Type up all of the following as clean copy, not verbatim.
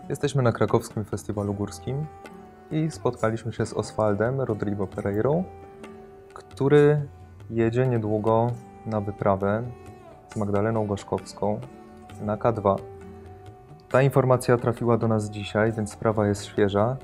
Jesteśmy na krakowskim festiwalu górskim i spotkaliśmy się z Oswaldem Rodrigo Pereirą, który jedzie niedługo na wyprawę z Magdaleną Gorzkowską na K2. Ta informacja trafiła do nas dzisiaj, więc sprawa jest świeża.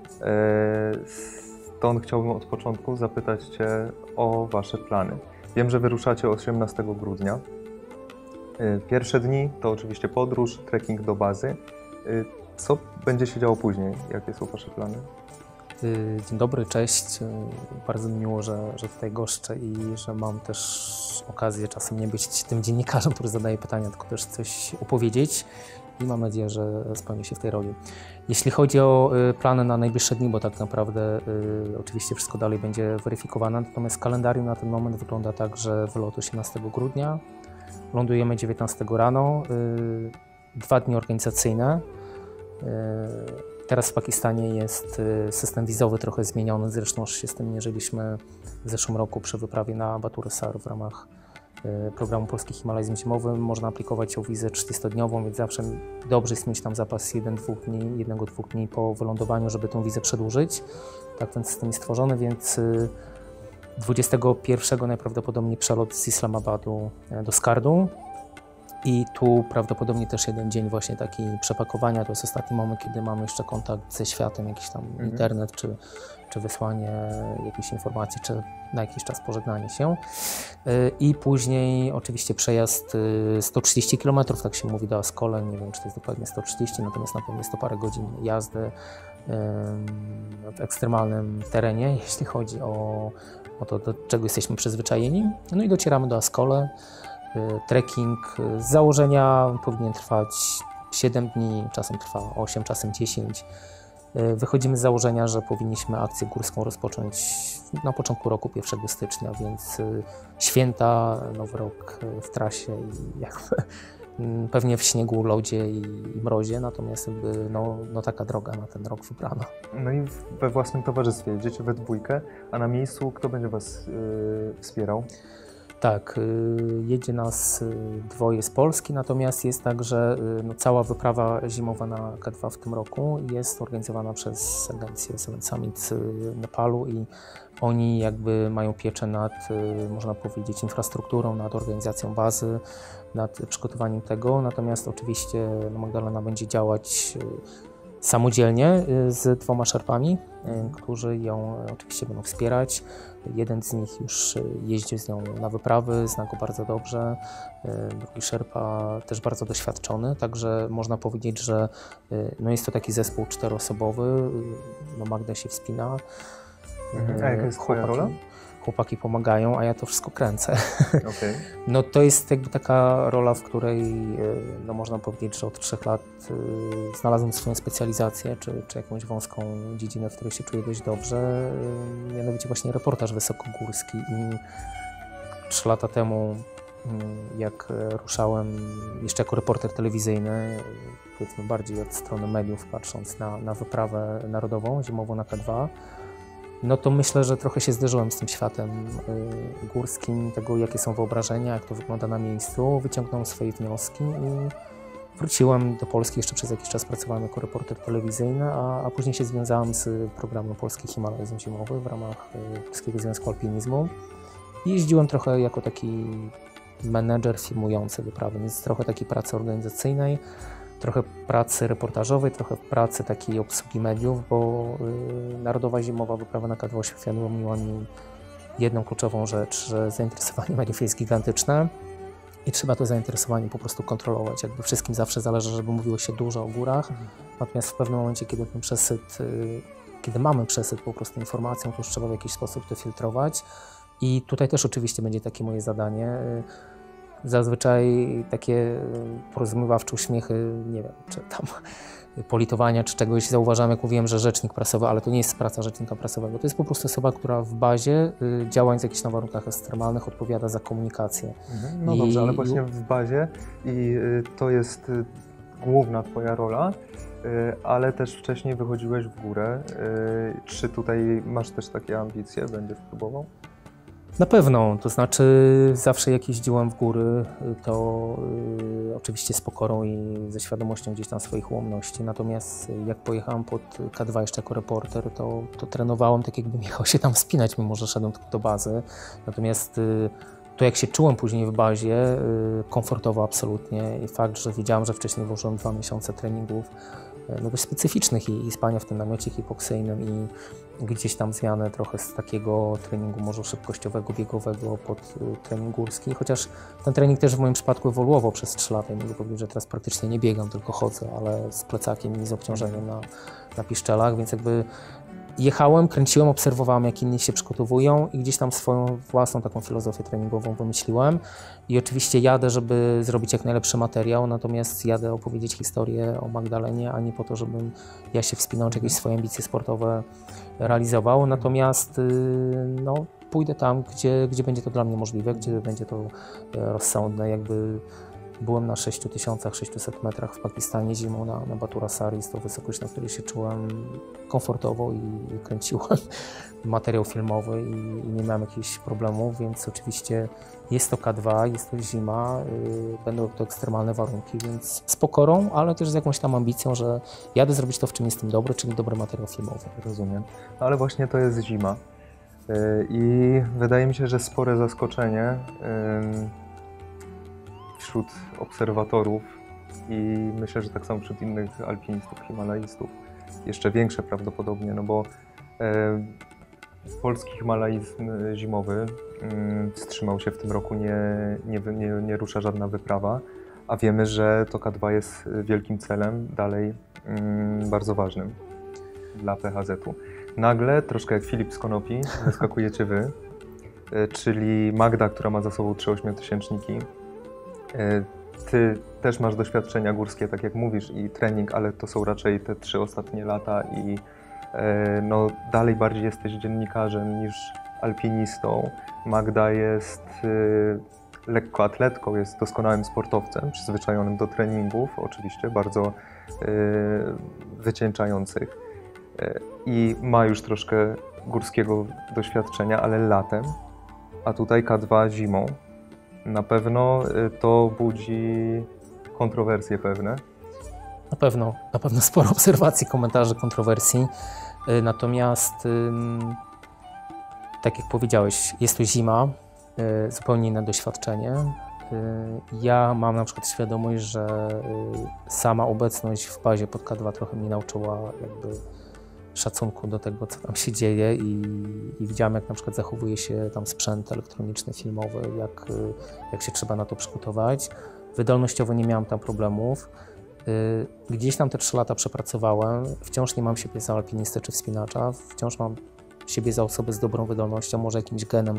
Stąd chciałbym od początku zapytać Cię o Wasze plany. Wiem, że wyruszacie 18 grudnia. Pierwsze dni to oczywiście podróż, trekking do bazy. Co będzie się działo później? Jakie są Wasze plany? Dzień dobry, cześć. Bardzo mi miło, że tutaj goszczę i że mam też okazję czasem nie być tym dziennikarzem, który zadaje pytania, tylko też coś opowiedzieć i mam nadzieję, że spełnię się w tej roli. Jeśli chodzi o plany na najbliższe dni, bo tak naprawdę oczywiście wszystko dalej będzie weryfikowane, natomiast kalendarium na ten moment wygląda tak, że wylot 18 grudnia, lądujemy 19 rano, 2 dni organizacyjne. Teraz w Pakistanie jest system wizowy trochę zmieniony, zresztą już się z tym mierzyliśmy w zeszłym roku przy wyprawie na Baturysar w ramach programu Polski Himalajzm Zimowy. Można aplikować o wizę 30-dniową, więc zawsze dobrze jest mieć tam zapas 1-2 dni po wylądowaniu, żeby tę wizę przedłużyć. Tak ten system jest stworzony, więc 21 najprawdopodobniej przelot z Islamabadu do Skardu. I tu prawdopodobnie też jeden dzień właśnie taki przepakowania, to jest ostatni moment, kiedy mamy jeszcze kontakt ze światem, jakiś tam internet, czy wysłanie jakiejś informacji, czy na jakiś czas pożegnanie się. I później oczywiście przejazd 130 km, tak się mówi do Ascole, nie wiem czy to jest dokładnie 130, natomiast na pewno jest to parę godzin jazdy w ekstremalnym terenie, jeśli chodzi o to, do czego jesteśmy przyzwyczajeni. No i docieramy do Ascole. Trekking z założenia powinien trwać 7 dni, czasem trwa 8, czasem 10. Wychodzimy z założenia, że powinniśmy akcję górską rozpocząć na początku roku, 1 stycznia, więc święta, Nowy Rok w trasie i jakby pewnie w śniegu, lodzie i mrozie, natomiast jakby no taka droga na ten rok wybrana. No i we własnym towarzystwie jedziecie we dwójkę, a na miejscu kto będzie Was wspierał? Tak, jedzie nas 2 z Polski, natomiast jest tak, że cała wyprawa zimowa na K2 w tym roku jest organizowana przez agencję Seven Summit z Nepalu i oni jakby mają pieczę nad, można powiedzieć, infrastrukturą, nad organizacją bazy, nad przygotowaniem tego, natomiast oczywiście Magdalena będzie działać samodzielnie z 2 szerpami, którzy ją oczywiście będą wspierać. Jeden z nich już jeździł z nią na wyprawy, zna go bardzo dobrze. Drugi szerpa też bardzo doświadczony, także można powiedzieć, że jest to taki zespół 4-osobowy. Magda się wspina. A jaka jest Twoja rola? Chłopaki pomagają, a ja to wszystko kręcę. Okay. No to jest jakby taka rola, w której można powiedzieć, że od 3 lat znalazłem swoją specjalizację, czy jakąś wąską dziedzinę, w której się czuję dość dobrze. Mianowicie właśnie reportaż wysokogórski i 3 lata temu, jak ruszałem jeszcze jako reporter telewizyjny, powiedzmy bardziej od strony mediów, patrząc na wyprawę narodową zimową na K2, no to myślę, że trochę się zderzyłem z tym światem górskim, tego jakie są wyobrażenia, jak to wygląda na miejscu, wyciągnąłem swoje wnioski i wróciłem do Polski, jeszcze przez jakiś czas pracowałem jako reporter telewizyjny, a później się związałem z programem Polski Himalajzm Zimowy w ramach Polskiego Związku Alpinizmu i jeździłem trochę jako taki menedżer filmujący wyprawy, więc trochę takiej pracy organizacyjnej, trochę pracy reportażowej, trochę pracy takiej obsługi mediów, bo Narodowa Zimowa Wyprawa na K2 uświadomiła mi jedną kluczową rzecz, że zainteresowanie mediów jest gigantyczne i trzeba to zainteresowanie po prostu kontrolować. Jakby wszystkim zawsze zależy, żeby mówiło się dużo o górach, natomiast w pewnym momencie, kiedy mamy przesyt po prostu informacją, to już trzeba w jakiś sposób to filtrować i tutaj też oczywiście będzie takie moje zadanie. Zazwyczaj takie porozumiewawcze uśmiechy, nie wiem, czy tam politowania, czy czegoś zauważam, jak mówiłem, że rzecznik prasowy, ale to nie jest praca rzecznika prasowego. To jest po prostu osoba, która w bazie, działając jakichś na warunkach ekstremalnych, odpowiada za komunikację. No dobrze, ale właśnie w bazie i to jest główna Twoja rola, ale też wcześniej wychodziłeś w górę. Czy tutaj masz też takie ambicje? Będziesz próbował? Na pewno, to znaczy zawsze jak jeździłem w góry, to oczywiście z pokorą i ze świadomością gdzieś tam swoich ułomności. Natomiast jak pojechałem pod K2 jeszcze jako reporter, to trenowałem tak, jakbym jechał się tam wspinać, mimo że szedłem tylko do bazy. Natomiast to, jak się czułem później w bazie, komfortowo absolutnie i fakt, że wiedziałem, że wcześniej włożyłem 2 miesiące treningów no dość specyficznych i spania w tym namiocie hipoksyjnym i gdzieś tam zmianę trochę z takiego treningu może szybkościowego, biegowego pod trening górski, chociaż ten trening też w moim przypadku ewoluował przez 3 lata i mogę powiedzieć, że teraz praktycznie nie biegam, tylko chodzę, ale z plecakiem i z obciążeniem na piszczelach, więc jakby jechałem, kręciłem, obserwowałem, jak inni się przygotowują i gdzieś tam swoją własną taką filozofię treningową wymyśliłem. I oczywiście jadę, żeby zrobić jak najlepszy materiał, natomiast jadę opowiedzieć historię o Magdalenie, a nie po to, żebym ja się wspinał, czy jakieś swoje ambicje sportowe realizował. Natomiast no, pójdę tam, gdzie będzie to dla mnie możliwe, gdzie będzie to rozsądne. Jakby byłem na 6600 metrach w Pakistanie zimą na Batura Sari. Jest to wysokość, na której się czułem komfortowo i kręciłem materiał filmowy i nie miałem jakichś problemów, więc oczywiście jest to K2, jest to zima, będą to ekstremalne warunki, więc z pokorą, ale też z jakąś tam ambicją, że jadę zrobić to, w czym jestem dobry, czyli dobry materiał filmowy. Rozumiem. Ale właśnie to jest zima i wydaje mi się, że spore zaskoczenie wśród obserwatorów i myślę, że tak samo wśród innych alpinistów, himalaistów. Jeszcze większe prawdopodobnie, no bo polski himalaizm zimowy wstrzymał się w tym roku, nie rusza żadna wyprawa, a wiemy, że to K2 jest wielkim celem, dalej bardzo ważnym dla PHZ-u. Nagle, troszkę jak Filip z Konopi, wyskakujecie wy, czyli Magda, która ma za sobą 3 8-tysięczniki. Ty też masz doświadczenia górskie, tak jak mówisz, i trening, ale to są raczej te 3 ostatnie lata i no, dalej bardziej jesteś dziennikarzem niż alpinistą. Magda jest lekkoatletką, jest doskonałym sportowcem, przyzwyczajonym do treningów, oczywiście bardzo wycieńczających i ma już troszkę górskiego doświadczenia, ale latem, a tutaj K2 zimą. Na pewno to budzi kontrowersje pewne. Na pewno sporo obserwacji, komentarzy, kontrowersji. Natomiast, tak jak powiedziałeś, jest to zima, zupełnie inne doświadczenie. Ja mam na przykład świadomość, że sama obecność w bazie pod K2 trochę mnie nauczyła jakby szacunku do tego, co tam się dzieje i widziałem, jak na przykład zachowuje się tam sprzęt elektroniczny, filmowy, jak się trzeba na to przygotować. Wydolnościowo nie miałem tam problemów. Gdzieś tam te 3 lata przepracowałem, wciąż nie mam siebie za alpinistę czy wspinacza, wciąż mam siebie za osobę z dobrą wydolnością, może jakimś genem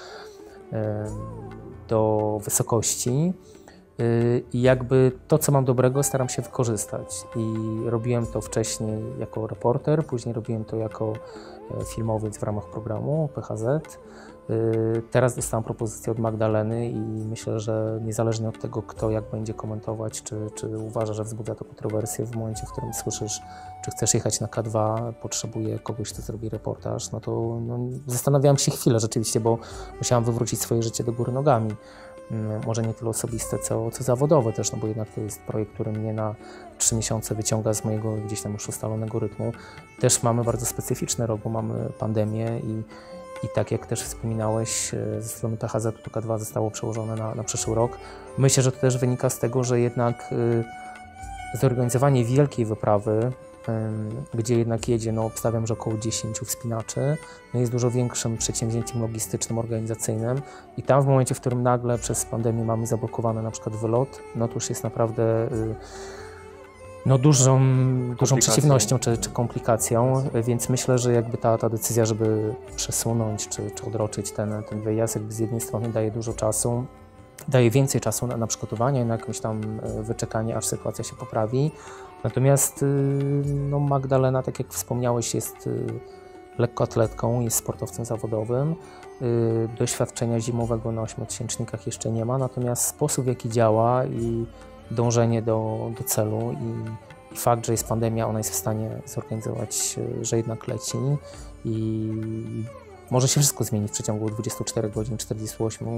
do wysokości. I jakby to, co mam dobrego, staram się wykorzystać. I robiłem to wcześniej jako reporter, później robiłem to jako filmowiec w ramach programu PHZ. Teraz dostałem propozycję od Magdaleny i myślę, że niezależnie od tego, kto jak będzie komentować, czy uważa, że wzbudza to kontrowersję w momencie, w którym słyszysz, czy chcesz jechać na K2, potrzebuje kogoś, kto zrobi reportaż, no to zastanawiałem się chwilę rzeczywiście, bo musiałem wywrócić swoje życie do góry nogami. Może nie tyle osobiste, co zawodowe też, no bo jednak to jest projekt, który mnie na 3 miesiące wyciąga z mojego gdzieś tam już ustalonego rytmu. Też mamy bardzo specyficzny rok, bo mamy pandemię i tak jak też wspominałeś, ze strony PHZ to K2 zostało przełożone na przyszły rok. Myślę, że to też wynika z tego, że jednak zorganizowanie wielkiej wyprawy, gdzie jednak jedzie, no obstawiam, że około 10 wspinaczy, no jest dużo większym przedsięwzięciem logistycznym, organizacyjnym i tam w momencie, w którym nagle przez pandemię mamy zablokowany na przykład wylot, no to już jest naprawdę no dużą przeciwnością czy komplikacją, więc myślę, że jakby ta decyzja, żeby przesunąć czy odroczyć ten wyjazd, jakby z jednej strony daje dużo czasu, daje więcej czasu na przygotowanie, na jakieś tam wyczekanie, aż sytuacja się poprawi. Natomiast no Magdalena, tak jak wspomniałeś, jest lekkoatletką, jest sportowcem zawodowym. Doświadczenia zimowego na 8-tysięcznikach jeszcze nie ma, natomiast sposób, w jaki działa i dążenie do celu i fakt, że jest pandemia, ona jest w stanie zorganizować, że jednak leci i może się wszystko zmieni w przeciągu 24 godzin, 48,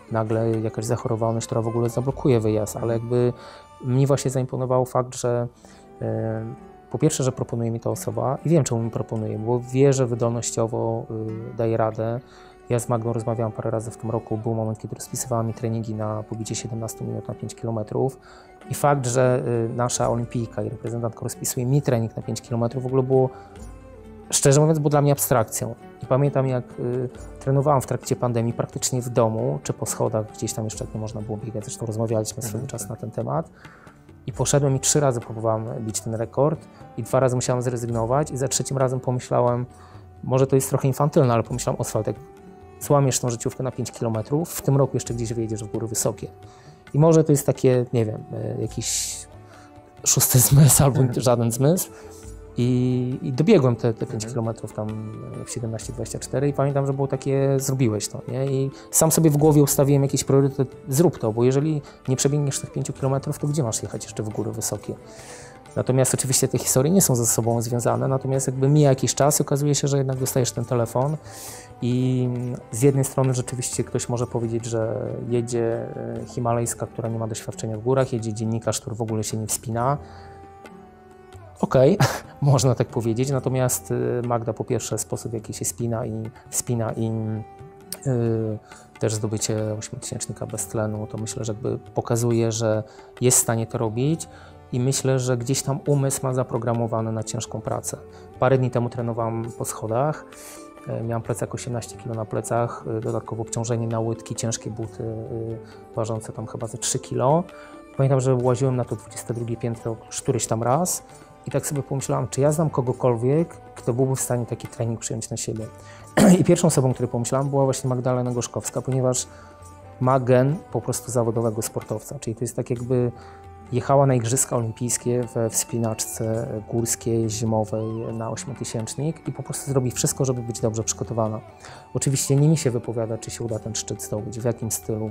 nagle jakaś zachorowalność, która w ogóle zablokuje wyjazd, ale jakby mnie właśnie zaimponował fakt, że po pierwsze, że proponuje mi ta osoba i wiem, czemu mi proponuje, bo wie, że wydolnościowo daje radę. Ja z Magdą rozmawiałam parę razy w tym roku, był moment, kiedy rozpisywała mi treningi na pobicie 17 minut na 5 km i fakt, że nasza olimpijka i reprezentantka rozpisuje mi trening na 5 km w ogóle było, szczerze mówiąc, było dla mnie abstrakcją. I pamiętam, jak trenowałam w trakcie pandemii praktycznie w domu, czy po schodach, gdzieś tam jeszcze nie można było biegać, zresztą rozmawialiśmy swego czasu na ten temat. I poszedłem i 3 razy próbowałem bić ten rekord i 2 razy musiałem zrezygnować i za 3 razem pomyślałem, może to jest trochę infantylne, ale pomyślałem, Oswald, jak złamiesz tą życiówkę na 5 km, w tym roku jeszcze gdzieś wyjedziesz w góry wysokie. I może to jest takie, nie wiem, jakiś 6. zmysł albo żaden zmysł. I dobiegłem te 5 km tam w 17:24 i pamiętam, że było takie, zrobiłeś to, nie? I sam sobie w głowie ustawiłem jakiś priorytet, zrób to, bo jeżeli nie przebiegniesz tych 5 km, to gdzie masz jechać jeszcze w góry wysokie? Natomiast oczywiście te historie nie są ze sobą związane, natomiast jakby mija jakiś czas i okazuje się, że jednak dostajesz ten telefon i z jednej strony rzeczywiście ktoś może powiedzieć, że jedzie himalajska, która nie ma doświadczenia w górach, jedzie dziennikarz, który w ogóle się nie wspina. Okej, można tak powiedzieć, natomiast Magda po pierwsze sposób, w jaki się wspina i też zdobycie 8-tysięcznika bez tlenu, to myślę, że jakby pokazuje, że jest w stanie to robić i myślę, że gdzieś tam umysł ma zaprogramowany na ciężką pracę. Parę dni temu trenowałam po schodach, miałam plecak 18 kg na plecach, dodatkowo obciążenie na łydki, ciężkie buty ważące tam chyba ze 3 kg. Pamiętam, że łaziłem na to 22 piętro któryś tam raz. I tak sobie pomyślałam, czy ja znam kogokolwiek, kto byłby w stanie taki trening przyjąć na siebie. I pierwszą osobą, o której pomyślałam, była właśnie Magdalena Gorzkowska, ponieważ ma gen po prostu zawodowego sportowca. Czyli to jest tak, jakby jechała na Igrzyska Olimpijskie we wspinaczce górskiej, zimowej na 8-tysięcznik i po prostu zrobi wszystko, żeby być dobrze przygotowana. Oczywiście nie mi się wypowiada, czy się uda ten szczyt zdobyć, w jakim stylu.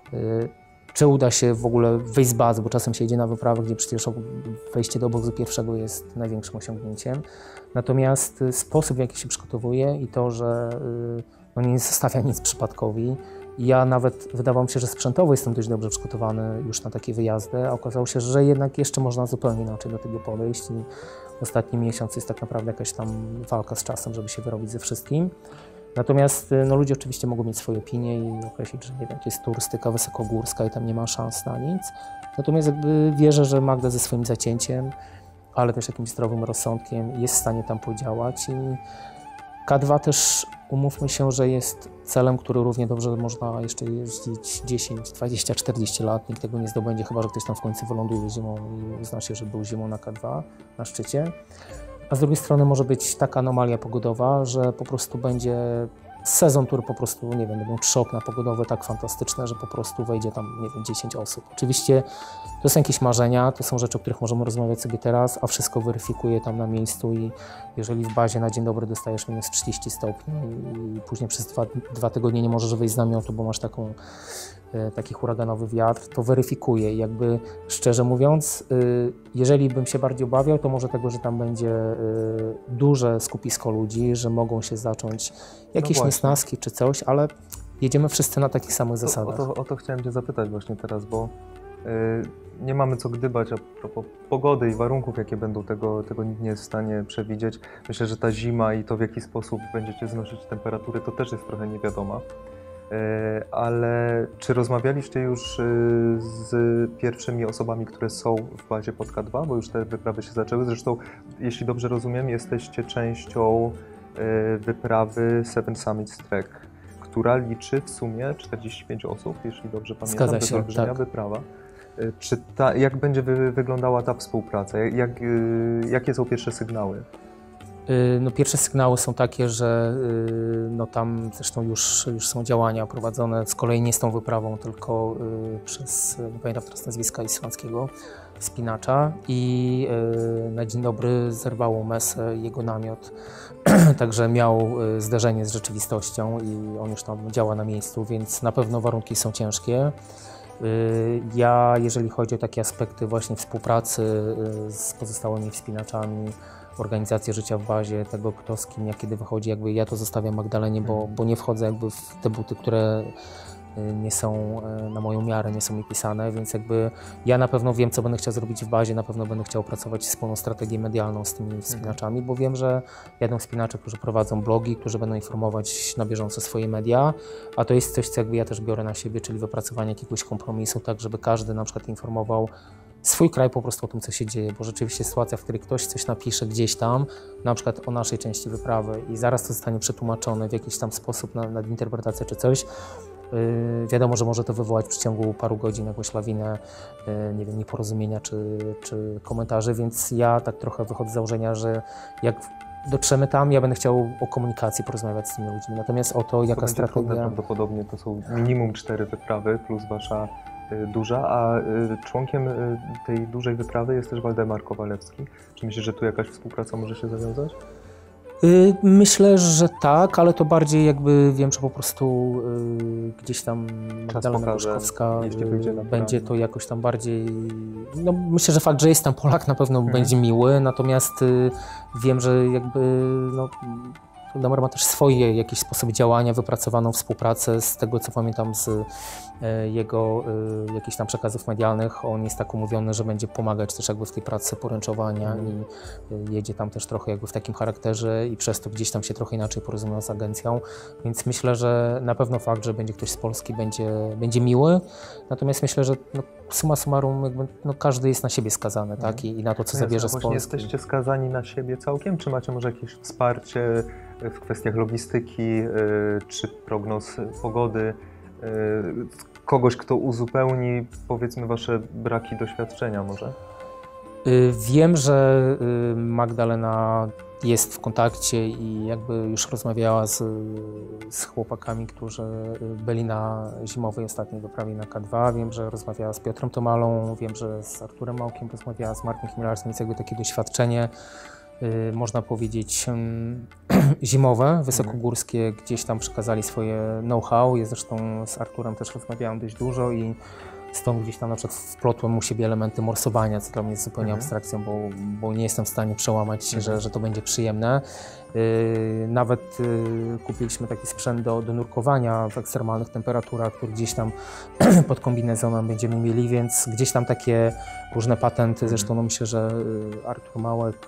Czy uda się w ogóle wyjść z bazy, bo czasem się jedzie na wyprawę, gdzie przecież wejście do obozu pierwszego jest największym osiągnięciem. Natomiast sposób, w jaki się przygotowuje i to, że no nie zostawia nic przypadkowi. Ja nawet wydawało mi się, że sprzętowo jestem dość dobrze przygotowany już na takie wyjazdy, a okazało się, że jednak jeszcze można zupełnie inaczej do tego podejść i ostatni miesiąc jest tak naprawdę jakaś tam walka z czasem, żeby się wyrobić ze wszystkim. Natomiast no, ludzie oczywiście mogą mieć swoje opinie i określić, że nie wiem, to jest turystyka wysokogórska i tam nie ma szans na nic. Natomiast jakby wierzę, że Magda ze swoim zacięciem, ale też jakimś zdrowym rozsądkiem jest w stanie tam podziałać i K2 też, umówmy się, że jest celem, który równie dobrze można jeszcze jeździć 10, 20, 40 lat, nikt tego nie zdobędzie, chyba że ktoś tam w końcu wyląduje zimą i uzna się, że był zimą na K2, na szczycie. A z drugiej strony może być taka anomalia pogodowa, że po prostu będzie sezon, który po prostu, nie wiem, będą 3 okna pogodowe tak fantastyczne, że po prostu wejdzie tam, nie wiem, 10 osób. Oczywiście to są jakieś marzenia, to są rzeczy, o których możemy rozmawiać sobie teraz, a wszystko weryfikuję tam na miejscu i jeżeli w bazie na dzień dobry dostajesz minus 30 stopni i później przez 2 tygodnie nie możesz wyjść z namiotu, bo masz taki huraganowy wiatr, to weryfikuję i jakby szczerze mówiąc, jeżeli bym się bardziej obawiał, to może tego, że tam będzie duże skupisko ludzi, że mogą się zacząć jakieś niesnaski czy coś, ale jedziemy wszyscy na takich samych zasadach. O to chciałem Cię zapytać właśnie teraz, bo nie mamy co gdybać a propos pogody i warunków, jakie będą, tego nikt nie jest w stanie przewidzieć. Myślę, że ta zima i to, w jaki sposób będziecie znosić temperatury, to też jest trochę niewiadoma. Ale czy rozmawialiście już z pierwszymi osobami, które są w bazie pod K2, bo już te wyprawy się zaczęły? Zresztą, jeśli dobrze rozumiem, jesteście częścią wyprawy Seven Summits Trek, która liczy w sumie 45 osób, jeśli dobrze pamiętam. Zgadza się, to jest olbrzymia tak. wyprawa. Jak będzie wyglądała ta współpraca? Jakie są pierwsze sygnały? No, pierwsze sygnały są takie, że no, tam zresztą już są działania prowadzone z kolei nie z tą wyprawą, tylko przez, nie pamiętam teraz nazwiska islandzkiego wspinacza i na dzień dobry zerwało mesę jego namiot, także miał zderzenie z rzeczywistością i on już tam działa na miejscu, więc na pewno warunki są ciężkie. Ja, jeżeli chodzi o takie aspekty właśnie współpracy z pozostałymi wspinaczami, organizację życia w bazie, tego kto z kim, jak kiedy wychodzi, jakby ja to zostawiam Magdalenie, bo nie wchodzę jakby w te buty, które nie są na moją miarę, nie są mi pisane, więc jakby ja na pewno wiem, co będę chciał zrobić w bazie, na pewno będę chciał pracować wspólną strategię medialną z tymi wspinaczami, bo wiem, że jadą wspinacze, którzy prowadzą blogi, którzy będą informować na bieżąco swoje media, a to jest coś, co jakby ja też biorę na siebie, czyli wypracowanie jakiegoś kompromisu, tak żeby każdy na przykład informował swój kraj po prostu o tym, co się dzieje, bo rzeczywiście sytuacja, w której ktoś coś napisze gdzieś tam, na przykład o naszej części wyprawy i zaraz to zostanie przetłumaczone w jakiś tam sposób na interpretację czy coś, wiadomo, że może to wywołać w przeciągu paru godzin jakąś lawinę, nie wiem, nieporozumienia czy komentarzy, więc ja tak trochę wychodzę z założenia, że jak dotrzemy tam, ja będę chciał o komunikacji porozmawiać z tymi ludźmi, natomiast o to, jaka strategia... Prawdopodobnie to są minimum 4 wyprawy plus wasza duża, a członkiem tej dużej wyprawy jest też Waldemar Kowalewski. Czy myślisz, że tu jakaś współpraca może się zawiązać? Myślę, że tak, ale to bardziej jakby wiem, że po prostu gdzieś tam Magdalena Gruszkowska będzie to jakoś tam bardziej... No, myślę, że fakt, że jest tam Polak na pewno będzie miły, natomiast wiem, że jakby no, Waldemar ma też swoje jakieś sposoby działania, wypracowaną współpracę. Z tego, co pamiętam z jego jakichś tam przekazów medialnych, on jest tak umówiony, że będzie pomagać też jakby w tej pracy poręczowania i jedzie tam też trochę jakby w takim charakterze i przez to gdzieś tam się trochę inaczej porozumiewa z agencją, więc myślę, że na pewno fakt, że będzie ktoś z Polski będzie miły, natomiast myślę, że no, summa summarum jakby, no, każdy jest na siebie skazany, tak? I na to, co zabierze z Polski. Jesteście skazani na siebie całkiem, czy macie może jakieś wsparcie w kwestiach logistyki, czy prognoz pogody, kogoś, kto uzupełni, powiedzmy, wasze braki doświadczenia może? Wiem, że Magdalena jest w kontakcie i jakby już rozmawiała z chłopakami, którzy byli na zimowej ostatniej wyprawie na K2. Wiem, że rozmawiała z Piotrem Tomalą, wiem, że z Arturem Małkiem rozmawiała, z Markiem Chmielarskim, więc jakby takie doświadczenie, można powiedzieć, zimowe, wysokogórskie, gdzieś tam przekazali swoje know-how. Ja zresztą z Arturem też rozmawiałem dość dużo i stąd gdzieś tam na przykład wplotłem u siebie elementy morsowania, co dla mnie jest zupełnie abstrakcją, bo nie jestem w stanie przełamać się, że to będzie przyjemne. Nawet kupiliśmy taki sprzęt do nurkowania w ekstremalnych temperaturach, który gdzieś tam pod kombinezonem będziemy mieli, więc gdzieś tam takie różne patenty. Zresztą no myślę, że Artur Małek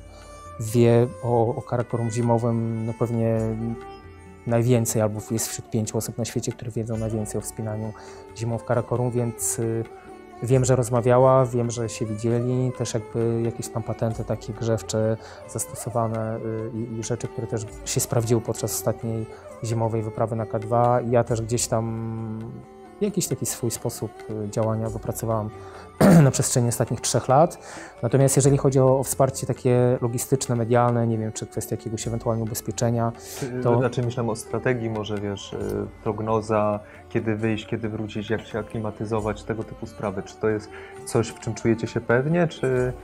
wie o karakorum zimowym no pewnie najwięcej, albo jest wśród 5 osób na świecie, które wiedzą najwięcej o wspinaniu zimą w Karakorum, więc wiem, że rozmawiała, wiem, że się widzieli, też jakby jakieś tam patenty takie grzewcze zastosowane i rzeczy, które też się sprawdziły podczas ostatniej zimowej wyprawy na K2. Ja też gdzieś tam jakiś taki swój sposób działania wypracowałam na przestrzeni ostatnich 3 lat. Natomiast jeżeli chodzi o wsparcie takie logistyczne, medialne, nie wiem, czy kwestia jakiegoś ewentualnie ubezpieczenia, to... Znaczy myślę o strategii, może wiesz, prognoza, kiedy wyjść, kiedy wrócić, jak się aklimatyzować, tego typu sprawy. Czy to jest coś, w czym czujecie się pewnie, czy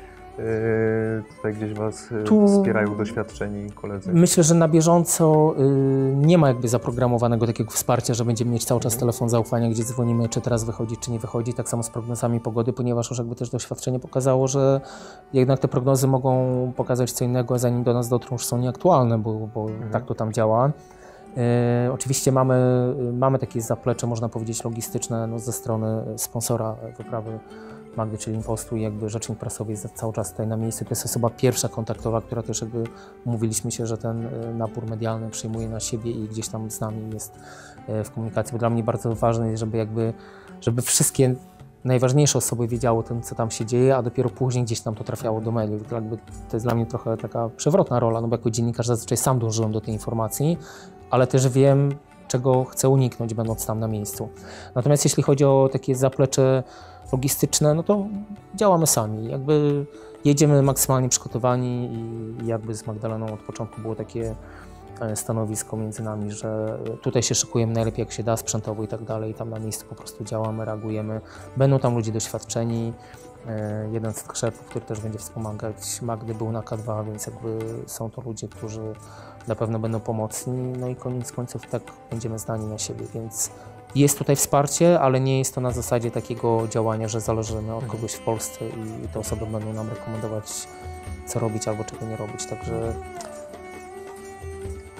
tutaj gdzieś was wspierają doświadczeni koledzy? Myślę, że na bieżąco nie ma jakby zaprogramowanego takiego wsparcia, że będziemy mieć cały czas telefon zaufania, gdzie dzwonimy, czy teraz wychodzi, czy nie wychodzi. Tak samo z prognozami pogody, ponieważ już jakby też doświadczenie pokazało, że jednak te prognozy mogą pokazać co innego, a zanim do nas dotrą, już są nieaktualne, bo tak to tam działa. Oczywiście mamy takie zaplecze, można powiedzieć, logistyczne no, ze strony sponsora wyprawy Magdy, czyli Impostu, i jakby rzecznik prasowy jest cały czas tutaj na miejscu. To jest osoba pierwsza kontaktowa, która też jakby umówiliśmy się, że ten napór medialny przyjmuje na siebie i gdzieś tam z nami jest w komunikacji, bo dla mnie bardzo ważne jest, żeby wszystkie najważniejsze osoby wiedziały o tym, co tam się dzieje, a dopiero później gdzieś tam to trafiało do maili. To jest dla mnie trochę taka przewrotna rola, no bo jako dziennikarz zazwyczaj sam dążyłem do tej informacji, ale też wiem, czego chcę uniknąć, będąc tam na miejscu. Natomiast jeśli chodzi o takie zaplecze logistyczne, no to działamy sami. Jakby jedziemy maksymalnie przygotowani i jakby z Magdaleną od początku było takie stanowisko między nami, że tutaj się szykujemy najlepiej jak się da, sprzętowo i tak dalej. Tam na miejscu po prostu działamy, reagujemy. Będą tam ludzie doświadczeni. Jeden z szefów, który też będzie wspomagać Magdy, był na K2, więc jakby są to ludzie, którzy na pewno będą pomocni. No i koniec końców tak będziemy zdani na siebie, więc jest tutaj wsparcie, ale nie jest to na zasadzie takiego działania, że zależymy od kogoś w Polsce i te osoby będą nam rekomendować, co robić albo czego nie robić. Także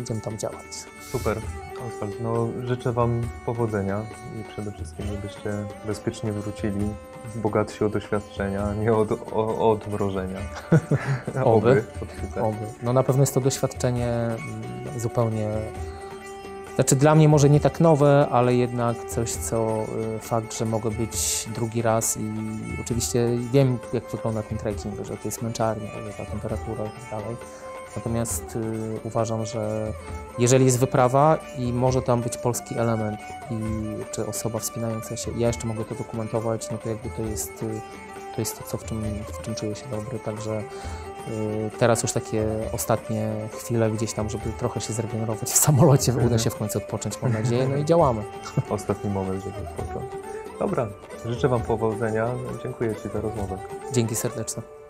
będziemy tam działać. Super, Oswald. No, życzę Wam powodzenia i przede wszystkim, żebyście bezpiecznie wrócili, bogatsi o doświadczenia, nie od wrożenia. Oby. Podkreślam. Oby. No na pewno jest to doświadczenie zupełnie, znaczy dla mnie może nie tak nowe, ale jednak coś, co fakt, że mogę być drugi raz i oczywiście wiem, jak wygląda ten trekking, że to jest męczarnia, że ta temperatura i tak dalej. Natomiast uważam, że jeżeli jest wyprawa i może tam być polski element czy osoba wspinająca się, ja jeszcze mogę to dokumentować, no to jakby to jest to, w czym czuję się dobry. Także teraz już takie ostatnie chwile gdzieś tam, żeby trochę się zregenerować w samolocie, uda się w końcu odpocząć, mam nadzieję, no i działamy. Ostatni moment, żeby odpocząć. Dobra, życzę Wam powodzenia. Dziękuję Ci za rozmowę. Dzięki serdeczne.